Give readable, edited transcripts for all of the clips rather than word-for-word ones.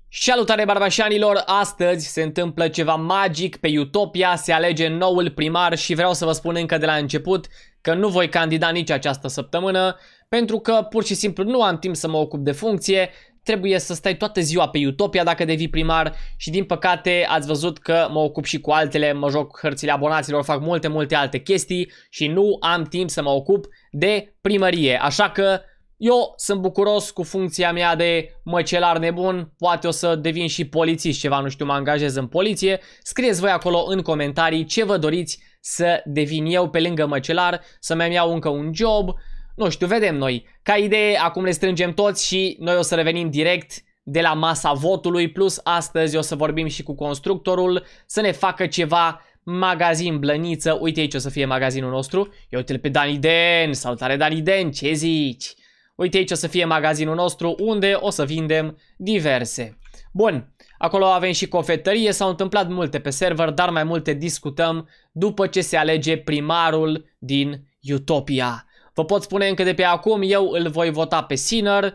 Salutare barbașanilor, astăzi se întâmplă ceva magic pe Utopia, se alege noul primar și vreau să vă spun încă de la început că nu voi candida nici această săptămână pentru că pur și simplu nu am timp să mă ocup de funcție, trebuie să stai toată ziua pe Utopia dacă devii primar și din păcate ați văzut că mă ocup și cu altele, mă joc hărțile abonaților, fac multe alte chestii și nu am timp să mă ocup de primărie, așa că eu sunt bucuros cu funcția mea de măcelar nebun, poate o să devin și polițist ceva, nu știu, mă angajez în poliție. Scrieți voi acolo în comentarii ce vă doriți să devin eu pe lângă măcelar, să-mi iau încă un job, nu știu, vedem noi. Ca idee, acum le strângem toți și noi o să revenim direct de la masa votului, plus astăzi o să vorbim și cu constructorul să ne facă ceva magazin blăniță. Uite aici o să fie magazinul nostru, ia uite-l pe Dani Den, salutare Dani Den, ce zici? Uite aici o să fie magazinul nostru unde o să vindem diverse. Bun, acolo avem și cofetărie, s-au întâmplat multe pe server, dar mai multe discutăm după ce se alege primarul din Utopia. Vă pot spune încă de pe acum, eu îl voi vota pe Sinner.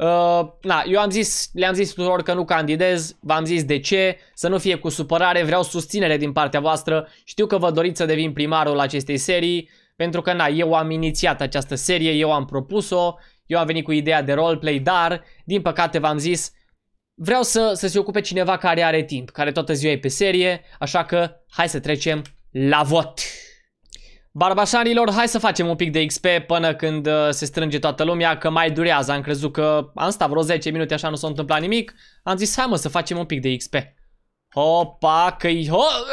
Eu le-am zis tuturor că nu candidez, v-am zis de ce, să nu fie cu supărare, vreau susținere din partea voastră. Știu că vă doriți să devin primarul acestei serii, pentru că eu am inițiat această serie, eu am propus-o. Eu am venit cu ideea de roleplay, dar, din păcate v-am zis, vreau să se ocupe cineva care are timp, care toată ziua e pe serie, așa că hai să trecem la vot. Barbașanilor, hai să facem un pic de XP până când se strânge toată lumea, că mai durează. Am crezut că am stat vreo 10 minute așa, nu s-a întâmplat nimic. Am zis, hai mă să facem un pic de XP. Hopa, că-i...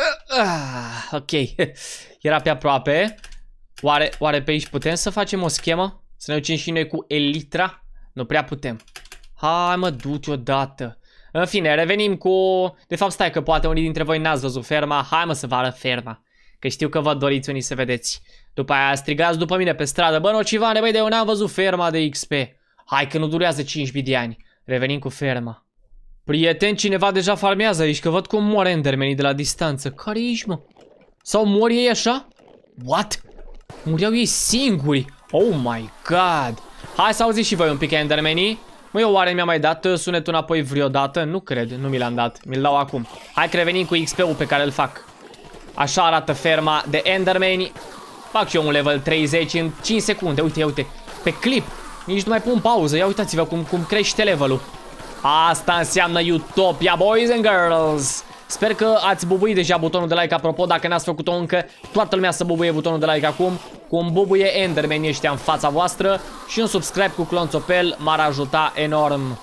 Ok, era pe aproape. Oare pe aici putem să facem o schemă? Să ne ducem și noi cu Elytra? Nu prea putem. Hai mă, du-te odată. În fine, revenim cu... De fapt, stai că poate unii dintre voi n-ați văzut ferma. Hai mă să vă arăt ferma. Că știu că vă doriți unii să vedeți. După aia strigați după mine pe stradă. Bă, Nocivane, băi, de eu n-am văzut ferma de XP. Hai că nu durează 5.000 de ani. Revenim cu ferma. Prieten, cineva deja farmează aici, că văd cum mor endermenii de la distanță. Care ești, mă? Sau mor ei așa? What? Muriau ei singuri. Oh my god. Hai să auziți și voi un pic endermenii. Măi, oare mi-a mai dat sunetul înapoi vreodată? Nu cred, nu mi l-am dat. Mi-l dau acum. Hai că revenim cu XP-ul pe care îl fac. Așa arată ferma de endermeni. Fac și eu un level 30 în 5 secunde. Uite, uite, pe clip. Nici nu mai pun pauză. Ia uitați-vă cum crește levelul. Asta înseamnă Utopia, boys and girls. Sper că ați bubuit deja butonul de like. Apropo, dacă n-ați făcut-o încă, toată lumea să bubuie butonul de like acum. Cum bubuie endermenii ăștia în fața voastră. Și un subscribe cu clonțopel m-ar ajuta enorm.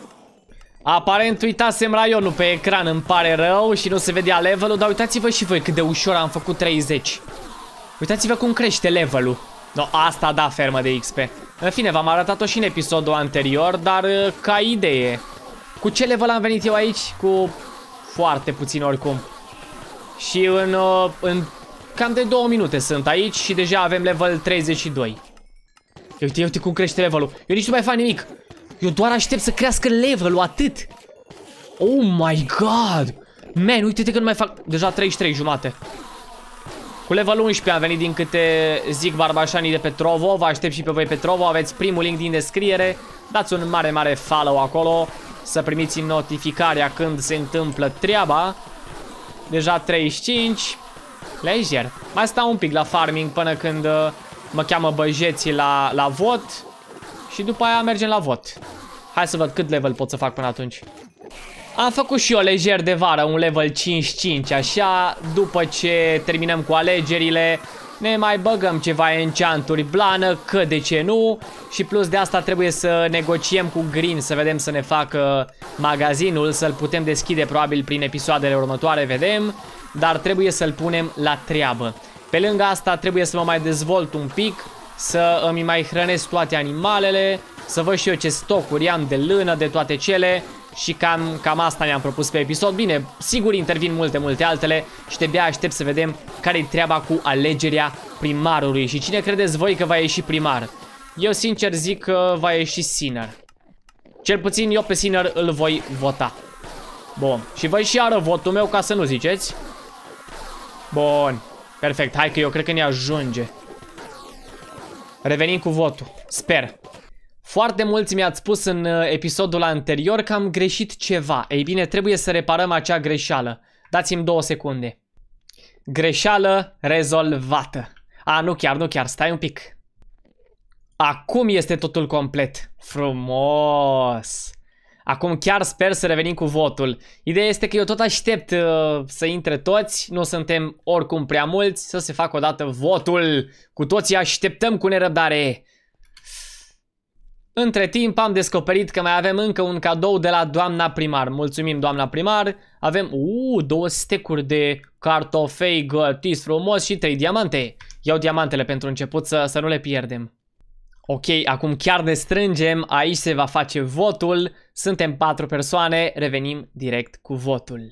Aparent uitasem raionul pe ecran, îmi pare rău și nu se vedea levelul. Dar uitați-vă și voi cât de ușor am făcut 30. Uitați-vă cum crește levelul. No, asta da fermă de XP. În fine, v-am arătat-o și în episodul anterior, dar ca idee. Cu ce level am venit eu aici? Cu foarte puțin oricum. Și în cam de 2 minute sunt aici și deja avem level 32. Uite, uite cum crește levelul. Eu nici nu mai fac nimic. Eu doar aștept să crească levelul, atât. Oh my god. Man, uite-te că nu mai fac. Deja 33 jumate. Cu level 11 am venit din câte zic barbașanii de pe Trovo. Vă aștept și pe voi pe Trovo. Aveți primul link din descriere. Dați un mare follow acolo să primiți notificarea când se întâmplă treaba. Deja 35. Lejer. Mai stau un pic la farming până când mă cheamă băjeții la vot. Și după aia mergem la vot. Hai să văd cât level pot să fac până atunci. Am făcut și eu lejer de vară un level 5-5, așa. După ce terminăm cu alegerile, ne mai băgăm ceva enchanturi blană, că de ce nu. Și plus de asta trebuie să negociem cu Green, să vedem să ne facă magazinul, să-l putem deschide probabil prin episoadele următoare, vedem. Dar trebuie să-l punem la treabă. Pe lângă asta trebuie să mă mai dezvolt un pic, să îmi mai hrănesc toate animalele, să văd și eu ce stocuri am de lână, de toate cele. Și cam asta mi-am propus pe episod. Bine, sigur intervin multe altele și de-abia aștept să vedem care-i treaba cu alegerea primarului. Și cine credeți voi că va ieși primar? Eu sincer zic că va ieși Sinner. Cel puțin eu pe Sinner îl voi vota. Bun, și voi și arăt votul meu ca să nu ziceți. Bun, perfect, hai că eu cred că ne ajunge. Revenim cu votul, sper. Foarte mulți mi-ați spus în episodul anterior că am greșit ceva. Ei bine, trebuie să reparăm acea greșeală. Dați-mi 2 secunde. Greșeală rezolvată. Nu chiar, stai un pic. Acum este totul complet. Frumos. Acum chiar sper să revenim cu votul. Ideea este că eu tot aștept să intre toți. Nu suntem oricum prea mulți. Să se facă odată votul. Cu toții așteptăm cu nerăbdare. Între timp am descoperit că mai avem încă un cadou de la doamna primar. Mulțumim, doamna primar. Avem 2 stecuri de cartofei gătiți frumos și 3 diamante. Iau diamantele pentru început să nu le pierdem. Ok, acum chiar ne strângem. Aici se va face votul. Suntem 4 persoane. Revenim direct cu votul.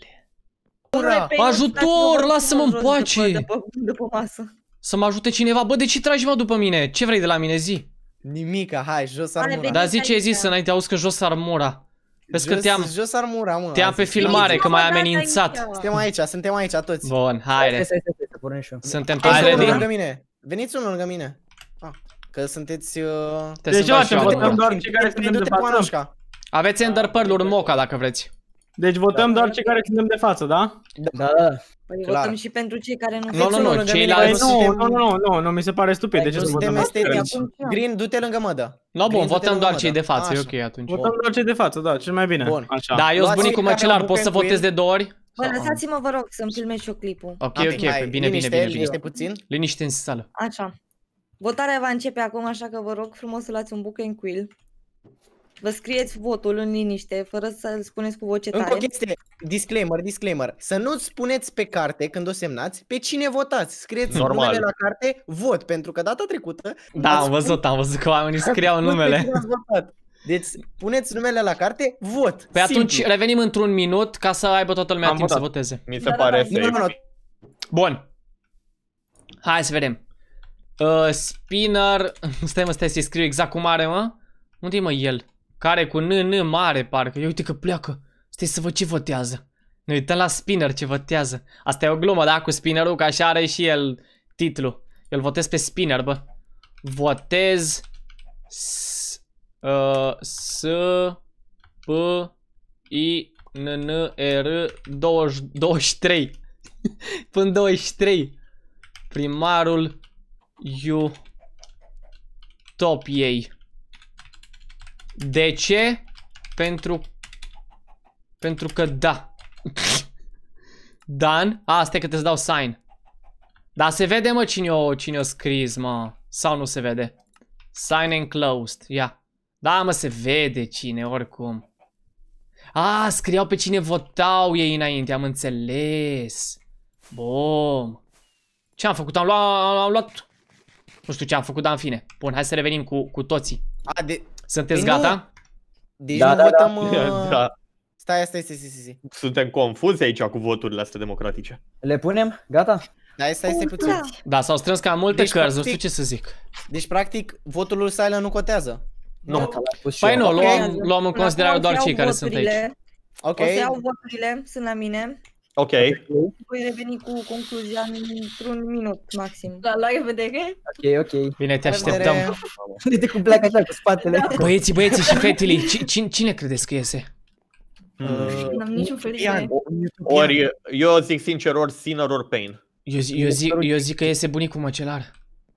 Ajutor! Lasă-mă în pace! După masă. Să mă ajute cineva. Bă, de ce tragi mă după mine? Ce vrei de la mine? Zi. Nimica, hai, jos armura. Dar zi ce ai zis înainte, auzi că jos armura. Vezi că jos armura, mă. Te-am pe filmare, că m-ai amenințat. Suntem aici toți. Bun, haide. Suntem toți Veniți unul ready? lângă mine. Veniți unul lângă mine. Că sunteți... Deci votăm doar cei care suntem de față. Aveți Ender Pearl-uri Moca dacă vreți. Deci votăm doar cei care suntem de față, da? Da. Păi votăm și pentru cei care nu... Nu, ceilalți... Nu, mi se pare stupid. De ce să votăm? Green, du-te lângă mădă. No, bun, votăm doar cei de față, e ok atunci. Votăm doar cei de față, da, cel mai bine. Bun. Da, eu sunt bunicul măcelar, poți să votez de 2 ori? Bă, lăsați-mă, vă rog, să-mi filmez și eu clipul. Ok, bine. Liniște puțin. Liniște în sală. Așa. Votarea va începe acum, așa că vă rog frumos să luați un book and quill. Vă scrieți votul în liniște, fără să-l spuneți cu voce tare. Încă o chestie, disclaimer. Să nu spuneți pe carte, când o semnați, pe cine votați. Scrieți numele la carte, vot, pentru că data trecută... Da, am văzut că oamenii scriau numele. Deci, puneți numele la carte, vot. Pe atunci revenim într-un minut ca să aibă toată lumea timp să voteze. Mi se pare safe. Bun. Hai să vedem. Spinner... Stai să-i scriu exact cum are, mă. Unde e, mă, el? Care cu N mare, parcă. Ia uite că pleacă. Stai să văd ce votează. Ne uităm la Spinner ce votează. Asta e o glumă, da, cu Spinnerul, că așa are și el titlul. Eu îl votez pe Spinner, bă. Votez P I N R 23. Până 23. Primarul Utopiei. De ce? Pentru că da. Dan? Asta e că te-ți dau sign. Dar se vede, mă, cine o scris, mă. Sau nu se vede? Sign enclosed. Ia. Da, mă, se vede cine, oricum. Scriau pe cine votau ei înainte, am înțeles. Bum. Ce am făcut? Am luat... Nu știu ce am făcut, dar în fine. Bun, hai să revenim cu toții. Sunteți gata? Deci nu votăm... Da. Stai. Suntem confuzi aici cu voturile astea democratice. Le punem? Gata? Stai puțin. Da, s-au strâns cam multe cărți, nu știu ce să zic. Deci, practic, votul lui Silent nu cotează. Nu. Păi nu, luăm în considerare doar cei care sunt aici. Ok. O să iau voturile, sunt la mine. Ok. Voi reveni cu concluzia într-un minut maxim. La revedere. Ok. Bine, te așteptăm. Uite cum pleacă așa cu spatele. Băieții și fetele, cine credeți că iese? N-am niciun fel de idee. Ori, eu zic sincer, ori Sinner, ori Pain. Eu zic că iese bunicul măcelar.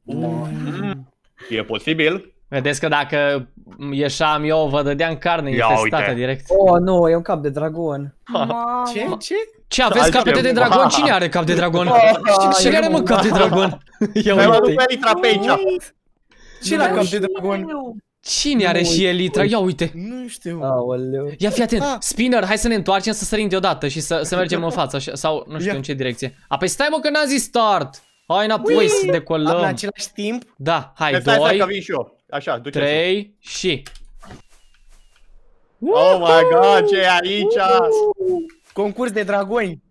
E posibil. Vedeți că dacă ieșeam eu, vă dădeam carne infestată direct. Oh, nu, e un cap de dragon. Ce? Ce, aveți capete de dragon? Cine are cap de dragon? Cine are, mă, cap de dragon? Mai mă duc pe Elitra pe aici. Cine are cap de dragon? Cine are și Elitra? Ia uite. Nu știu. Aoleu. Ia fii atent. Spinner, hai să ne întoarcem, să sărim deodată și să mergem în față. Sau nu știu în ce direcție. Păi stai, mă, că n-am zis start. Hai înapoi să decolăm. În același timp? Da, hai, Stai 2, că vin și eu. Așa, duceți-o. 3 și... Oh my god, ce e aici? Concurs de dragoni.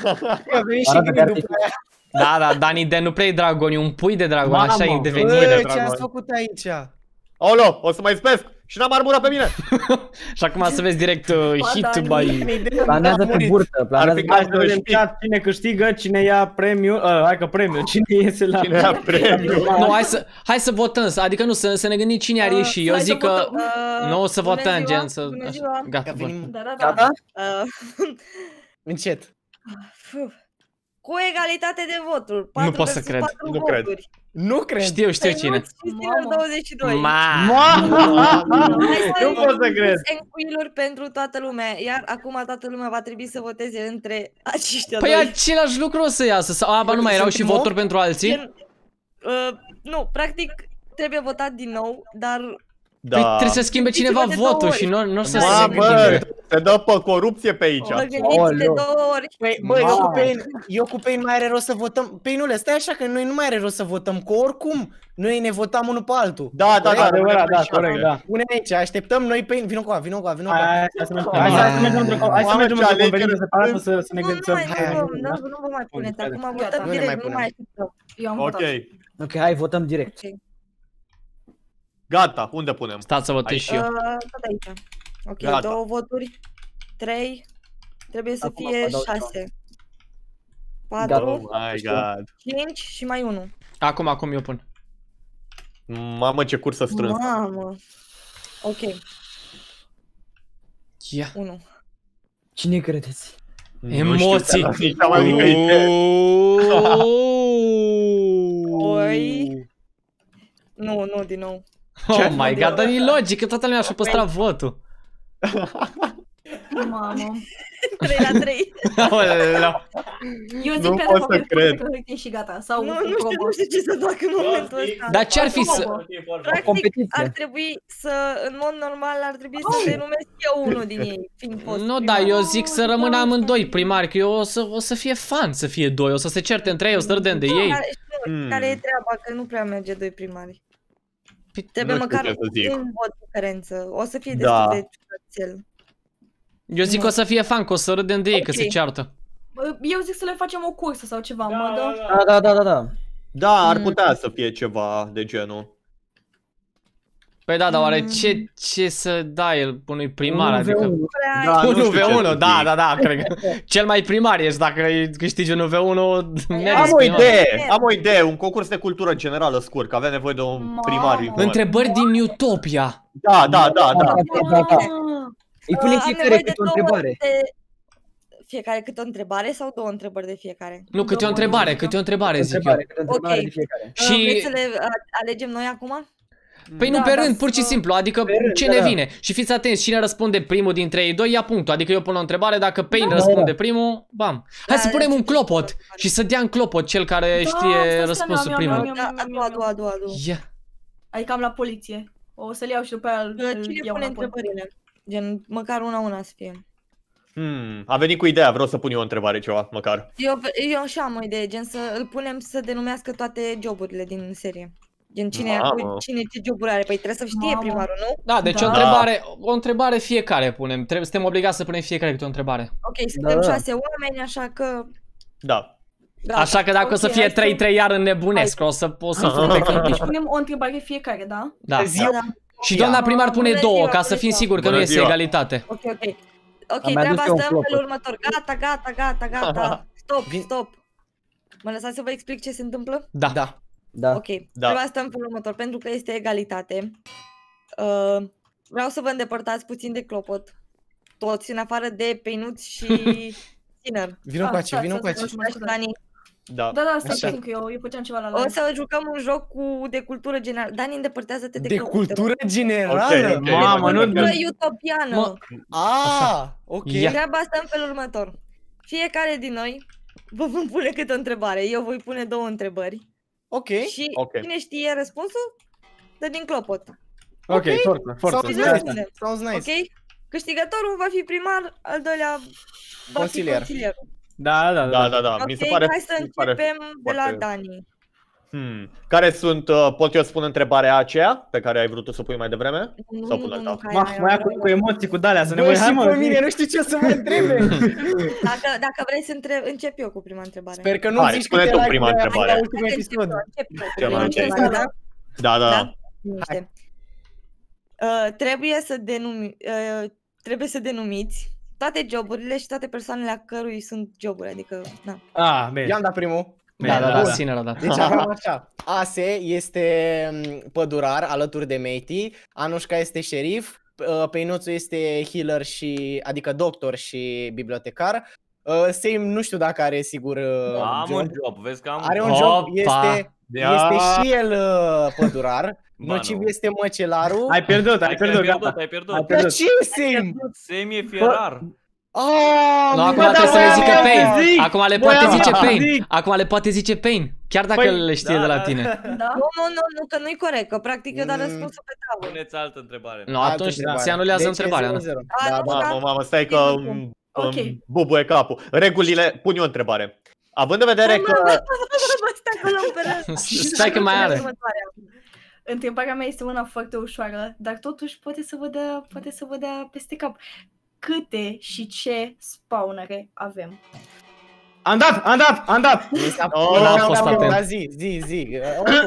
Da, Dani de nu prea e dragon, e un pui de dragon, așa e devenire. Ce ați făcut aici? Olo, o să mai spesc. Și n-am armura pe mine. Și acum să vezi direct hit by... Planează pe burtă, planează pe Hai să vedem cine câștigă, cine ia premiu, hai că premiu, cine iese la... Cine ia premiu? Nu, hai să votăm, adică nu, să ne gândim cine ar ieși. Eu zic că... Nu o să votăm, gen, să... Gata, bun. Gata? Încet. Cu egalitate de voturi. Nu pot să cred. Nu cred. Nu cred. Știu cine. 22. Nu pot să cred. Encuiluri pentru toată lumea, iar acum toată lumea va trebui să voteze între aceștia Păi doi. același lucru o să iasă. Sau, ba, nu mai erau și voturi pentru alții? Nu, practic trebuie votat din nou, dar... Păi trebuie să schimbe cineva votul și nu o să se Bă, se dă pe corupție pe aici. Vă gândiți de 2 ori. Păi, bă, eu cu Pain mai are rost să votăm. Painule, stai așa că noi nu mai are rost să votăm, că oricum noi ne votam unul pe altul. Da, Adevărat, da, corect, da. Pune aici, așteptăm noi Pain, vino cu a. Hai să mergem într-o conferință separată să ne gândim. Nu vă mai puneți, acum votăm direct, nu mai așteptăm. Eu am votat. Ok, hai, votăm direct. Gata, unde punem? Stați să votez și eu. Tot aici. Ok, Gata. 2 voturi, 3, trebuie să fie 6, 4, Oh my god. 5 și mai 1. Acum eu pun. Mamă, ce cursă strânsă. Mamă. Ok, Ia. 1. Cine credeți? Emoții. Nu știu, nici am mică idee. Oi. Nu, din nou. Oh my god, dar e logic că toată lumea și-a păstrat votul. Mamă. 3 la 3. Eu zic Nu pe pot să cred. că și gata. Sau Nu știu ce să fac în momentul ăsta. Dar ce ar fi să... Practic competiție. ar trebui să, în mod normal, ar trebui să denumesc eu unul din ei, fiind fost Nu, primar. da, eu zic să rămână amândoi primari, că eu o să fie fan să fie doi, o să se certe între ei, o să râdem de ei. Care e treaba, că nu prea merge 2 primari. Trebuie Nu știu măcar ce să zic. un vot diferență. O să fie Da. destul de ciudățel. Eu zic că o să fie fan, că o să râdem de ei, că Ok. se ceartă. Eu zic să le facem o cursă sau ceva, mă dă. Da. Da, ar putea să fie ceva de genul. Păi da, dar oare ce să da el unui primar, adică... Da, nu știu ce 1v1, să da, cred că cel mai primar ești, dacă câștigi 1v1, meriți Am o idee, un concurs de cultură generală scurt, că avem nevoie de un primar. Întrebări din Utopia. Da. Îi pune fiecare câte o întrebare. Fiecare câte o întrebare sau 2 întrebări de fiecare? Nu, câte o întrebare, zic eu. Câte o întrebare de fiecare. Vreți să le alegem noi acum? Păi nu pe rând, pur și simplu, adică ce ne vine. Și fiți atenți, cine răspunde primul dintre ei doi ia punctul. Adică eu pun o întrebare, dacă Pain răspunde primul, bam. Hai să punem un clopot și să dea în clopot cel care știe răspunsul primul. A doua. Ia. Adică am la poliție. O să-l iau și după aia Cine pune întrebările? Gen, măcar una să fie. A venit cu ideea, vreau să pun eu o întrebare ceva, măcar. Eu și am o idee, gen să îl punem să denumească toate joburile din serie. Gen cine ce joburi are, păi trebuie să știe primarul, nu? Da, deci o întrebare fiecare punem. Suntem obligați să punem fiecare câte o întrebare. Ok, suntem 6 oameni, așa că... Da. Așa că dacă o să fie 3-3 iar înnebunesc, o să fute câmpici. Punem o întrebare fiecare, da? Da. Și doamna primar pune 2, ca să fim siguri că nu este egalitate. Ok, treaba asta în felul următor. Gata. Stop. Mă lăsați să vă explic ce se întâmplă? Da. Ok, treaba asta în felul următor, pentru că este egalitate. Vreau să vă îndepărtați puțin de clopot. Toți, în afară de Peinuț și Sinner. Vino cu ace. Da, stai că eu făceam ceva la live. O să jucăm un joc de cultură generală. Dani, îndepărtează-te de clopot. De cultură generală? Mamă, nu... De utopiană. Ok. Treaba asta în felul următor. Fiecare din noi vă vom pune câte o întrebare. Eu voi pune 2 întrebări. Ok. Și cine știe răspunsul, dă din clopot. Ok, forță. Sounds nice. Ok? Câștigătorul va fi primar, al doilea va fi consilierul. Da. Mi se pare. Hai să începem de la Dani. Care sunt, pot eu spune întrebarea aceea pe care ai vrut să o pui mai devreme? Sau pun alta? Mai cu emoții cu dalea, să ne mai. Hai mă, mine nu știu ce să mă întrebe. Dacă vrei să încep eu cu prima întrebare. Sper că nu zici că tu prima întrebare. Da. Trebuie să denumiți toate joburile și toate persoanele a cărui sunt joburi, adică, na. Ah, bine. I-am dat primul. Da, Sinner a dat. Deci avem așa. Ase este pădurar alături de Matey, Anușca este șerif, Peinuțul este healer și, adică doctor și bibliotecar. Sam nu știu dacă are sigur am job. un job, vezi că am Are un job, este și el pădurar. Ba, Nociv nu. este măcelarul. Ai pierdut, Ai pierdut. Dar ce Sam? Sam e fierar. Nu, acum trebuie să le zică Pain. Acum le poate zice Pain. Acum le poate zice Pain. Chiar dacă le știe de la tine. Da? Nu, că nu-i corect, că practic eu dar răspunsul pe tavă. Puneți altă întrebare. Nu, atunci se anulează întrebarea. Mamă, stai că îmi bubuie capul. Regulile, pun eu o întrebare. Având în vedere că... Stai că mai are. Întrebarea mea este una foarte ușoară, dar totuși poate să vă dea peste cap. Câte și ce spawnere avem? Am dat! N-am fost atent. Zi.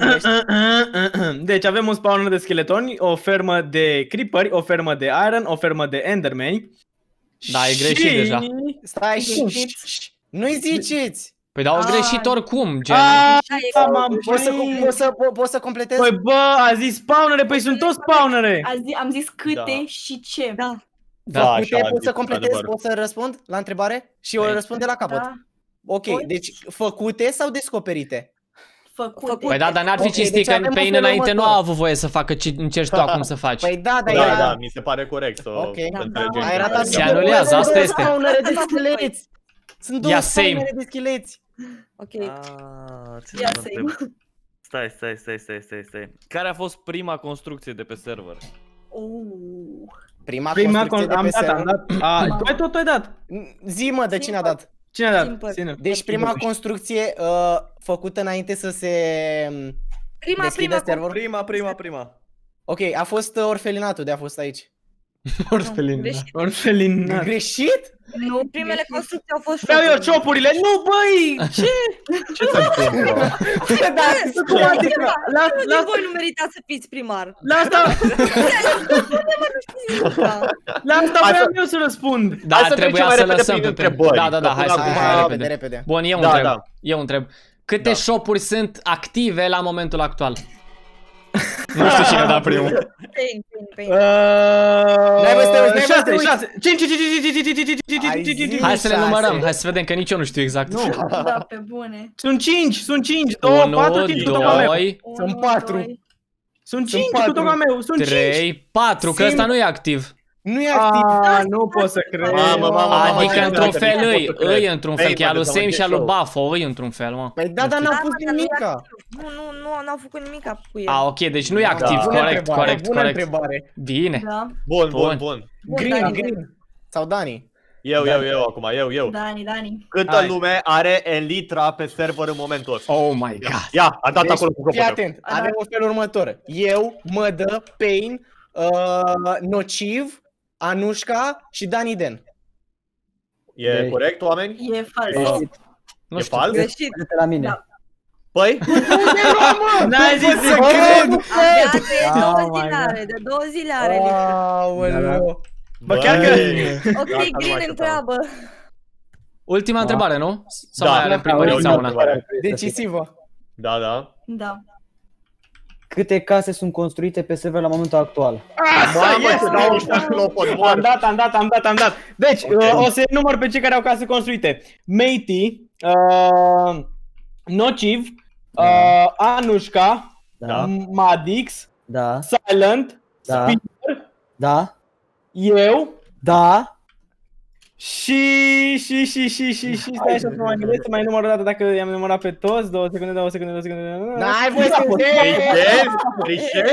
Deci avem un spawner de scheletoni, o fermă de creeperi, o fermă de iron, o fermă de endermani. Da, e greșit deja. Stai nu-i ziceți! Păi da, au greșit oricum, gen. Poți să completezi? Păi bă, a zis spawnere, păi sunt toți spawnere! Am zis câte și ce. Da, Poți să completezi? Poți să răspund la întrebare? Și o răspund de la capăt. Ok, deci făcute sau descoperite? Făcute. Păi da, dar n-ar fi cinstit că Pain înainte nu a avut voie să facă ce încerci tu acum să faci. Păi da, Da, mi se pare corect să înțelegem. Se anulează, asta este. Sunt două spawnere de scheleți. Ok. Ia Stai. Care a fost prima construcție de pe server? Prima construcție de pe server. Tu ai dat. Zi-mă, de cine a dat? Cine a dat? Deci prima construcție făcută înainte să se deschidă serverul? Prima. Ok, a fost orfelinatul de a fost aici. Orfelinat. Greșit? Nu, primele construcții au fost Vreau eu ciopurile. Nu, băi! Ce? Ce se întâmplă? Nu voi nu meritați să fiți primar. La asta vreau eu să răspund. Da, trebuia să lăsăm întrebări. Da, hai să repede. Bun, eu întreb. Câte shop-uri sunt active la momentul actual? Nu știu cine a dat primul. Pain. Hai să le numărăm, hai să vedem că nici eu nu știu exact. Da, pe bune. Sunt 5, 2, 4, 5 cu tocul meu. Sunt 4. Sunt 5 cu tocul meu, sunt 5. 3, 4, că ăsta nu e activ. Nu e activ. Nu pot să cred. Adică într-un fel îi într-un fel, că e al lui Sam și al lui Buffo, îi într-un fel, mă. Păi da, dar n-au pus nimica. Nu, n-au făcut nimica cu el. Ok, deci nu e activ, corect. Bună întrebare. Bine. Bun. Green. Sau Dani. Eu acum. Dani. Câtă lume are Elytra pe server în momentul ăsta? Oh my god. Ia, a dat acolo cu copătul. Fii atent, avem un fel următor. Eu, Mădă, Pain, Nociv, Anușca și Dani Den. E corect, oameni? E fals. E fals? Greșit. La mine. Păi? N-ai zis să cred! De 2 zile are. Aoleu. Bă, chiar că... Ok, Green întreabă. Ultima întrebare, nu? Sau mai are primării sau una? Decisivă. Da. Câte case sunt construite pe server la momentul actual? Am dat. Deci, o să număr pe cei care au case construite. Matey, Nociv, Anușca, Madix, Silent, Spinner, eu, și stai așa să mă gândesc să mai număr o dată dacă i-am numărat pe toți. 2 secunde. N-ai voie să Trișezi?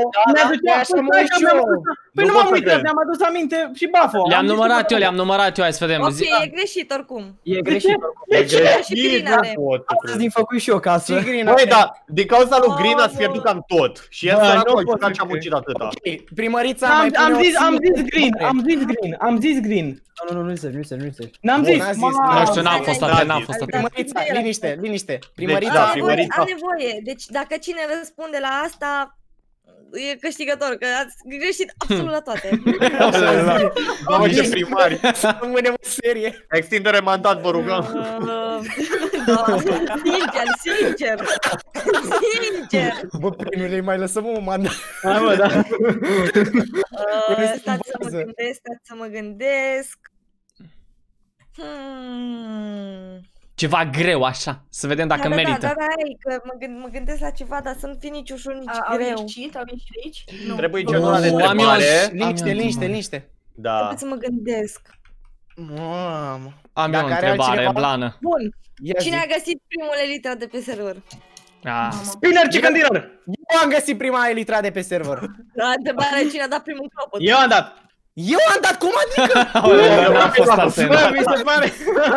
Păi nu m-am uitat, ne-am adus aminte și Buffo. Le-am numărat eu, hai să vedem. Ok, e greșit oricum. E greșit. E greșit, și Green are. Astăzi din făcut și o casă. Băi, da, din cauza lui Green ați pierdut cam tot. Și el săracul și-a muncit atâta. Primărița mai pune Am zis Green. Nu N-am zis. Nu știu, n-am fost atent. Primărița, liniște. Am nevoie. Deci dacă cine răspunde la asta, e câștigător, că ați greșit absolut la toate. Mamă, ce primari. Rămânem în serie. Extindere mandat, vă rugăm. Da, sincer. Bă, prinurile, mai lăsăm un mandat. Hai mă, da. Stați să mă gândesc. Ceva greu așa, să vedem dacă merită. Da, că mă gândesc la ceva, dar să nu fie nici ușor, nici greu. Au ieșit de aici? Nu. Trebuie genul de întrebare. Liniște. Da. Trebuie să mă gândesc. Mamă. Am eu o întrebare, Blană. Bun. Cine a găsit primul elitra de pe server? Spinner Chicken Dinner! Eu am găsit prima elitra de pe server. La întrebare, cine a dat primul clopot? Eu am dat! Eu am dat, cum adică? Bă, mi se pare!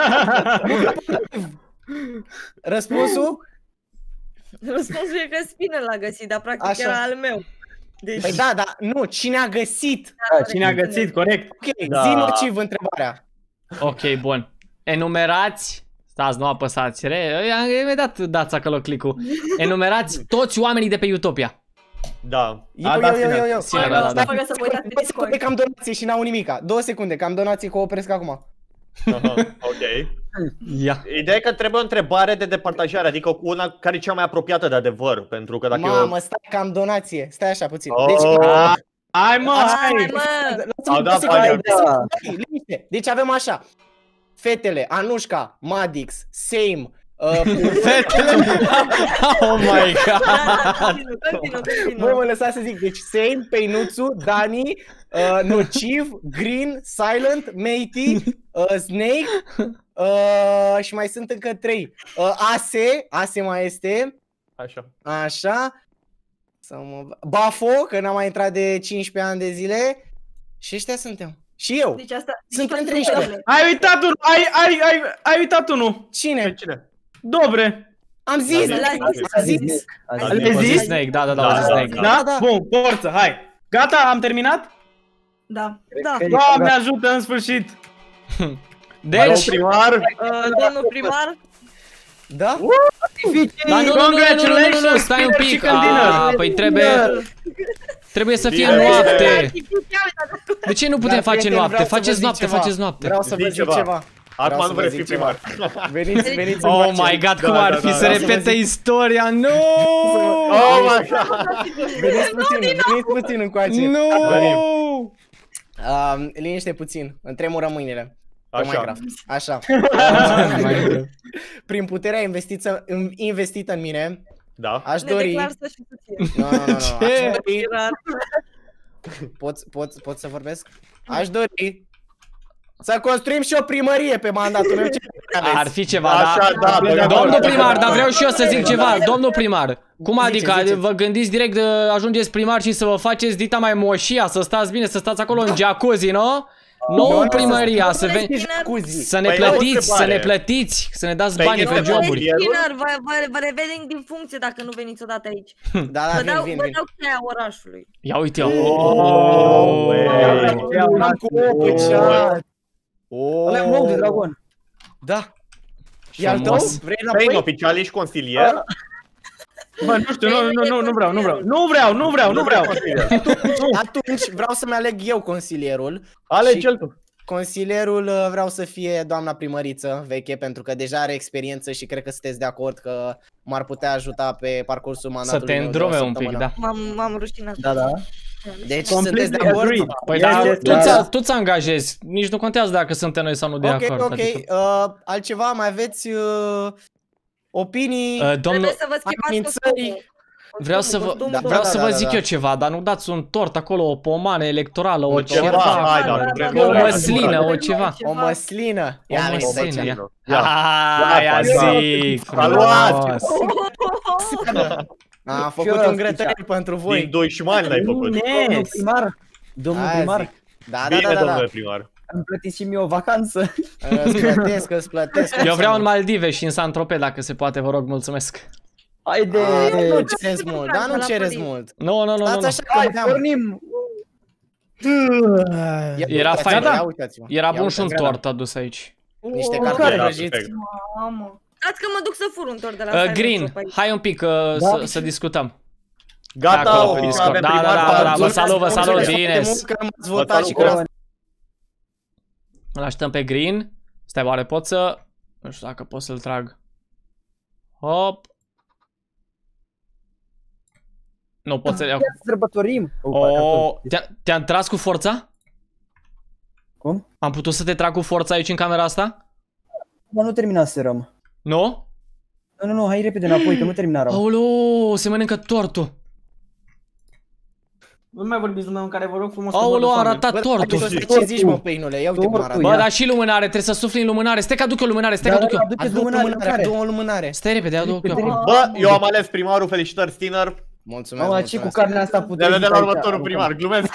Răspunsul? Răspunsul e că Spinner l-a găsit, dar practic Așa. era al meu. Deci... Păi da, nu, cine a găsit? Da, cine a găsit, corect. Ok, Da. zi nociv întrebarea. Ok, bun. Enumerați. Stați, nu apăsați. Imediat dați acolo click-ul. Enumerați toți oamenii de pe Utopia. Da. Eu. Sine, da. Fără să vă uitați pe 2 Discord. secunde că am donație și n-au nimica. 2 secunde că am donație, că o opresc acum. Aha, ok. Ia. Ideea e că trebuie o întrebare de departajare, adică cu una care e cea mai apropiată de adevăr, pentru că dacă Mamă, stai că am donație. Stai așa puțin. Oh. Deci, Hai mă, hai! Au dat bani. liniște. Deci avem așa. Fetele, Anushka, Madix, Same, Fetele. Oh my god. Bă, mă lăsați să zic. Deci Same, Peinuțu, Dani, Nociv, Green, Silent, Matey, Snake și mai sunt încă 3. Ase mai este. Așa. Așa. Bafo, că n-am mai intrat de 15 ani de zile. Și ăștia suntem. Și eu. Deci asta... Sunt deci între toate ei. sunt Ai uitat unul, ai uitat unul. Cine? Cine? Dobre. Am zis. L-a zis. Le-ai zis? Snake, da, Snake. Da? Bun, forță, hai. Gata, am terminat? Da. Doamne ajută în sfârșit. Deci, Primar. Domnul primar. Da? dar nu, stai un pic. Păi trebuie să fie noapte. De ce nu putem face noapte? Faceți noapte. Vreau să vă zic ceva. Acum nu vrei să fii primar. Veniți. Oh my god, cum ar fi să repete istoria? Nu! Oh my god. Veniți puțin încoace. Nu! Liniște puțin. Îmi tremură mâinile. Așa. Așa. Prin puterea investită în mine, Da. aș Ne dori... declar să și puțin. Nu. Ce? Pot să vorbesc? Aș dori să construim și o primărie pe mandatul meu. Ce Ar fi ceva, Așa, da. Domnul primar, dar vreau și eu să zic ceva. Domnul primar, cum adică? Vă gândiți direct, ajungeți primar și să vă faceți dita mai moșia, să stați bine, să stați acolo în jacuzzi, nu? Nu în primăria, să ne plătiți, să ne dați banii pe joburi. Vă revedem din funcție dacă nu veniți odată aici. Da, Vă dau vin. cheia orașului. Ia uite. Am cu opăceat. Ăla e un ou de dragon. Da. E al tău? Vrei Păi, înapoi? oficial ești consilier? Bă, nu știu, nu vreau. Atunci vreau să-mi aleg eu consilierul. Alege-l tu. Consilierul vreau să fie doamna primăriță veche, pentru că deja are experiență și cred că sunteți de acord că m-ar putea ajuta pe parcursul mandatului Să te îndrume un pic, da. M-am rușinat. Da. Deci sunteți de acord? Păi tu ți angajezi, nici nu contează dacă suntem noi sau nu de acord. Ok. Altceva, mai aveți opinii? Trebuie să vă schimbați amenințări? Vreau să vă zic eu ceva, dar nu dați un tort acolo, o pomană electorală, o ceva. Hai, da. O măslină, o ceva. O măslină. Ia veniți aici. Ia zic. Salut! Am făcut un grătări pentru voi. Din dușmani l-ai făcut. Domnul primar, Da. Bine, domnule primar. îmi plătiți și mie o vacanță. Îți plătesc. Eu vreau în Maldive și în Saint-Tropez, dacă se poate, vă rog, mulțumesc. Haide! Nu cereți mult, dar nu cereți mult. Nu. Stați așa că Hai, pornim! Era fain, Ia uitați-mă. Era bun Ia și un uitați-mă. tort adus aici. Niște cartofi Era prăjiți. perfect. Stați că mă duc să fur un tort de la Green, hai un pic să discutăm. Gata, acolo pe avem Discord. Da, primar. da, vă salut, bine. Că m-ați votat și că Îl așteptăm pe Green. Stai, oare pot să... Nu știu dacă pot să-l trag. Hop. Nu pot să iau. Sărbătorim. Te-am tras cu forța? Cum? Am putut să te trag cu forța aici în camera asta? Dar nu terminaserăm. Nu? Nu, hai repede înapoi, că nu terminarăm. Aoleu, se mănâncă tortul. Nu mai vorbiți lumea în care vă rog frumos. Aoleu, a ratat tortul. ce zici, mă, peinule? Ia uite cum arată. Bă, dar și lumânare, trebuie să sufli în lumânare. Stai că aduc eu lumânare, stai că aduc eu. Aduc o lumânare. Stai repede, aduc eu. Bă, eu am ales primarul, felicitări, Stiner. Mulțumesc, Mama, ce cu carnea asta putem. Ne vedem la următorul primar, glumesc.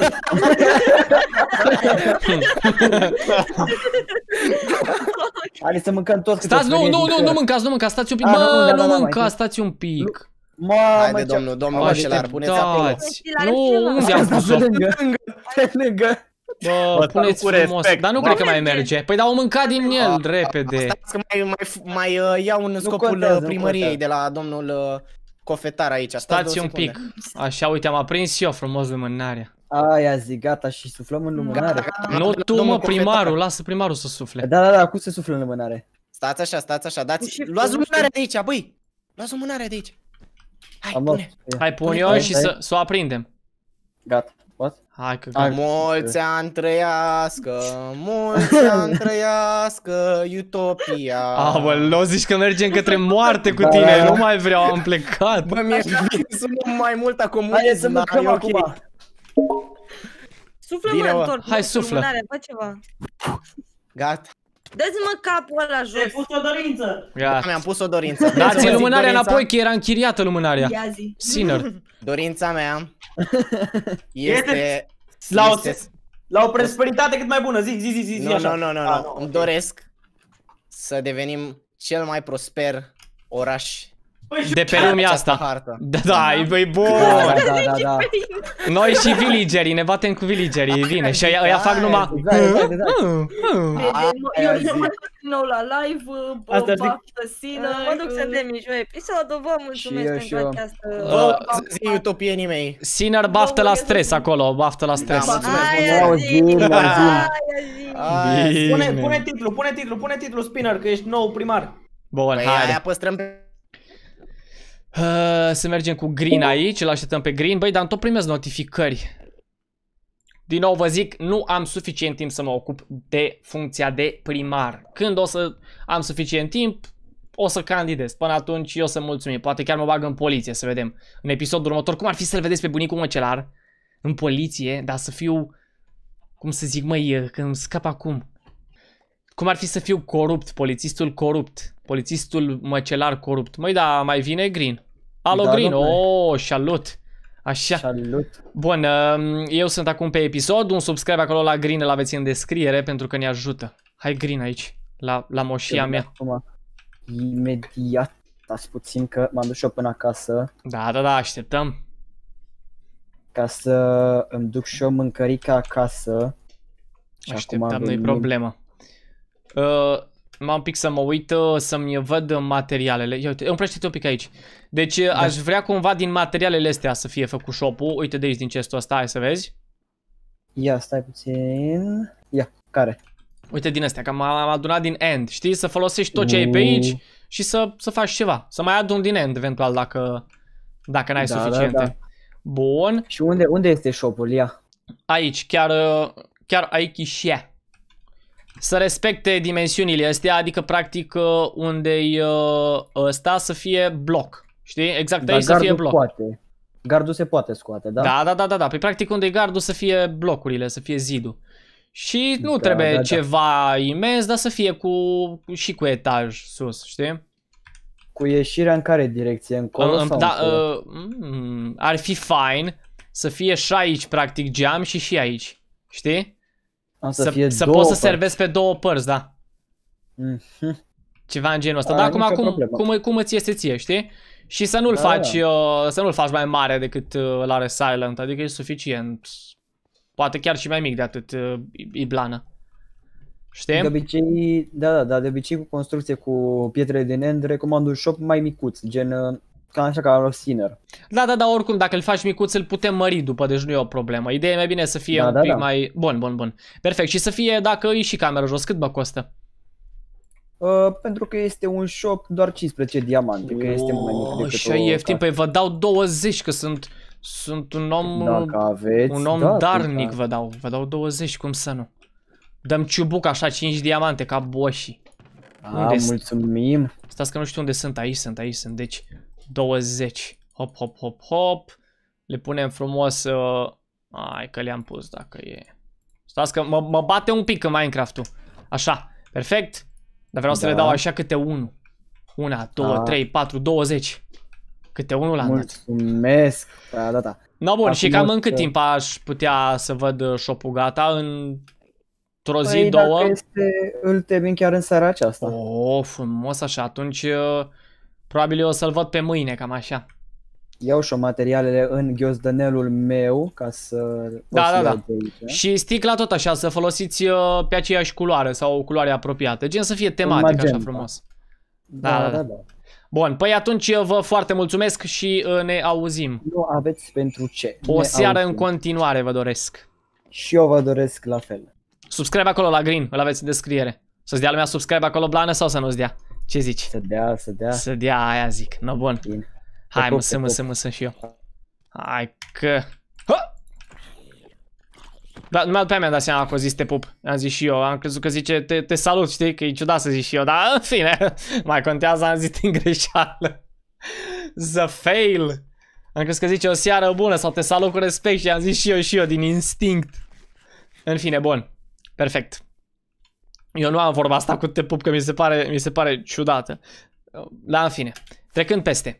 Hai să mâncăm toți. Stați, nu mâncați, stați un pic. Bă, nu mâncați, stați un pic. Haide, domnul Așelar, puneți acolo. Nu, unde am pus-o? Pe lângă. Bă, puneți frumos. Dar nu cred că mai merge. Păi da, o mâncat din el, repede. Stați că mai iau în scopul primăriei de la domnul Cofetar aici. Stați un pic. Așa, uite, am aprins și eu frumos lumânarea. Aia zic, gata, și suflăm în lumânare. Nu tu, mă, primarul, lasă primarul să sufle. Da, cum se suflă în lumânare? Stați așa, luați lumânarea de aici, băi. Luați lumânarea de aici. Hai, pune. Hai, pun eu și să o aprindem. Gata, what? Hai că gata. Mulți ani trăiască, mulți ani trăiască, Utopia. Aoleu, zici că mergem către moarte cu tine, nu mai vreau, am plecat. Bă, mi-e sună mai mult acum. Hai să mâncăm acum. Suflă-mă în tort. Hai, suflă. Fă ceva. Gata. Dă-ți-mă capul ăla jos. Ai pus o dorință. Gata. Mi-am pus o dorință. Dați-i lumânarea înapoi, că era închiriată lumânarea. Ia zi. Sinner. Dorința mea este... La o prosperitate cât mai bună, zi așa. Nu, îmi doresc să devenim cel mai prosper oraș de pe lumea asta. Da, e bun. Da. Noi și villagerii, ne batem cu villagerii, vine. Și ăia fac numai... Eu mă duc din nou la live, baftă Sinner. Mă duc să îndemn nici episodul, vă mulțumesc pentru această... Zi utopienii mei. Sinner baftă la stres acolo, baftă la stres. Pune titlu, Spinner, că ești nou primar. Bun, hai. Păstrăm. Să mergem cu Green aici, îl așteptăm pe Green. Băi, dar tot primesc notificări. Din nou vă zic, nu am suficient timp să mă ocup de funcția de primar. Când o să am suficient timp, o să candidez. Până atunci eu sunt mulțumit. Poate chiar mă bag în poliție, să vedem. În episodul următor, cum ar fi să-l vedeți pe bunicul măcelar în poliție, dar să fiu, cum să zic, măi, că îmi scap acum. Cum ar fi să fiu corupt, polițistul corupt, polițistul măcelar corupt. Măi, da, mai vine Green. Alo, da, Green, salut. Așa. Salut. Bun, eu sunt acum pe episod, un subscribe acolo la Green îl aveți în descriere pentru că ne ajută. Hai Green aici, la moșia mea. Imediat, stați puțin că m-am dus și eu până acasă. Da, așteptăm. Ca să îmi duc și eu mâncărica acasă. Așteptăm, nu-i problemă. M-am pic să mă uit să-mi văd materialele. Ia uite, îmi prește un pic aici. Deci aș vrea cumva din materialele astea să fie făcut shop-ul. Uite de aici din chestul ăsta, hai să vezi. Ia, stai puțin. Ia, care? Uite din astea, că m-am adunat din end. Știi, să folosești tot ce ai pe aici și să faci ceva. Să mai adun din end, eventual, dacă n-ai suficiente. Da. Bun. Și unde este shop-ul? Ia. Aici, chiar aici și e. Să respecte dimensiunile astea, adică practic unde-i ăsta să fie bloc. Știi? Exact aici să fie bloc. Gardul se poate scoate, da? Da. Păi practic unde-i gardul să fie blocurile, să fie zidul. Și nu trebuie ceva imens, dar să fie și cu etaj sus, știi? Cu ieșirea în care direcție? Încolo sau încolo? Ar fi fine să fie și aici practic geam și aici. Știi? Să poți să servezi pe două părți, da. Ceva în genul ăsta. Dar acum cum îți este ție, știi? Și să nu-l faci mai mare decât îl are Silent, adică e suficient. Poate chiar și mai mic de atât Iblană. Știi? De obicei, de obicei cu construcție cu pietre din end recomand un shop mai micuț, gen cam așa ca Sinner. Da, oricum, dacă îl faci micuț, îl putem mări după, deci nu e o problemă. Ideea e mai bine să fie un pic mai... Bun. Perfect. Și să fie, dacă e și cameră jos, cât mă costă? Pentru că este un shop doar 15 diamante, că este mai mic decât așa ieftin, păi vă dau 20, că sunt un om, dacă aveți, un om darnic, vă dau 20, cum să nu? Dăm ciubuc așa 5 diamante ca boșii. Mulțumim. Stați că nu știu unde sunt, aici sunt, deci 20. Hop. Le punem frumos, hai că le-am pus dacă e. Stați că mă bate un pic în Minecraft-ul. Așa, perfect. Dar vreau să le dau așa câte unul. 1, 2, 3, 4, 20. Câte unul l-am dat. Mulțumesc. Da. No, bun, și cam în cât timp aș putea să văd shop-ul gata? Într-o zi, două? Dacă îl termin chiar în seara aceasta. Frumos așa, atunci probabil eu o să-l văd pe mâine, cam așa. Iau și materialele în ghiozdănelul meu ca să... Da. Și sticla tot așa, să folosiți pe aceeași culoare sau o culoare apropiată, gen să fie tematic așa frumos. Da. Bun, păi atunci vă foarte mulțumesc și ne auzim. Nu aveți pentru ce. O seară în continuare vă doresc. Și eu vă doresc la fel. Subscribe acolo la Green, îl aveți în descriere. Să-ți dea lumea subscribe acolo, Blană, sau să nu-ți dea? Ce zici? Să dea. Să dea, aia zic. No, bun. Bine. Hai, măsă și eu. Hai că... Da, numai pe mi-am dat seama că o zis te pup. Am zis și eu, am crezut că zice te salut, știi? Că e ciudat să zic și eu, dar în fine, mai contează, am zis din greșeală. The fail. Am crezut că zice o seară bună sau te salut cu respect și am zis și eu din instinct. În fine, bun. Perfect. Eu nu am vorba asta cu te pup, că mi se pare ciudată. Dar în fine, trecând peste.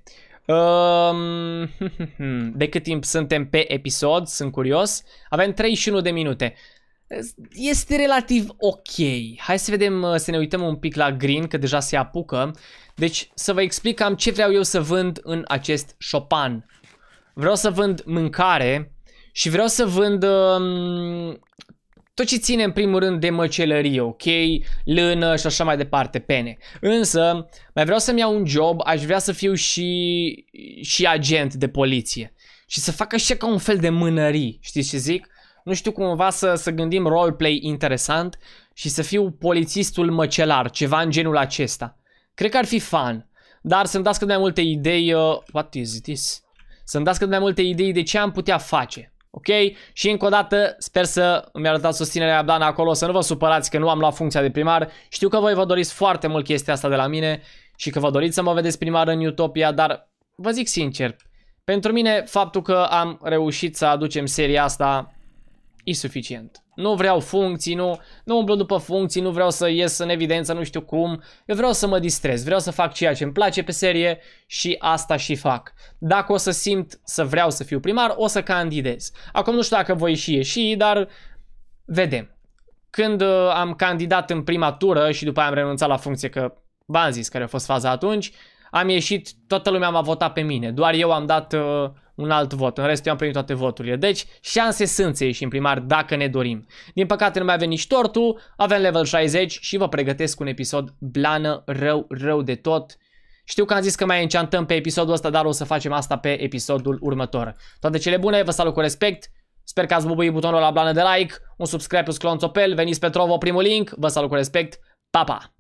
De cât timp suntem pe episod? Sunt curios. Avem 31 de minute. Este relativ ok. Hai să vedem, să ne uităm un pic la Green, că deja se apucă. Deci să vă explic cam ce vreau eu să vând în acest șopan. Vreau să vând mâncare și vreau să vând tot ce ține în primul rând de măcelărie, ok? Lână și așa mai departe, pene. Însă, mai vreau să-mi iau un job, aș vrea să fiu și agent de poliție. Și să fac așa ca un fel de mânării, știți ce zic? Nu știu, cumva să gândim roleplay interesant și să fiu polițistul măcelar, ceva în genul acesta. Cred că ar fi fun, dar să-mi dați cât mai multe idei, what is this? Să-mi dați cât mai multe idei de ce am putea face. Ok? Și încă o dată sper să îmi arătați susținerea Blana acolo, să nu vă supărați că nu am luat funcția de primar. Știu că voi vă doriți foarte mult chestia asta de la mine și că vă doriți să mă vedeți primar în Utopia, dar vă zic sincer, pentru mine faptul că am reușit să aducem seria asta e suficient. Nu vreau funcții, nu umblu după funcții, nu vreau să ies în evidență, nu știu cum. Eu vreau să mă distrez, vreau să fac ceea ce îmi place pe serie și asta și fac. Dacă o să simt să vreau să fiu primar, o să candidez. Acum nu știu dacă voi ieși, dar vedem. Când am candidat în prima tură și după aia am renunțat la funcție, că v-am zis care a fost faza atunci, am ieșit, toată lumea m-a votat pe mine. Doar eu am dat un alt vot. În rest eu am primit toate voturile. Deci șanse sunt să ieșim primar dacă ne dorim. Din păcate nu mai avem nici tortul. Avem level 60 și vă pregătesc un episod Blană rău de tot. Știu că am zis că mai enchantăm pe episodul ăsta, dar o să facem asta pe episodul următor. Toate cele bune, vă salut cu respect. Sper că ați bubuit butonul la Blană de like. Un subscribe plus clonțopel. Veniți pe Trovo, primul link. Vă salut cu respect. Pa, pa!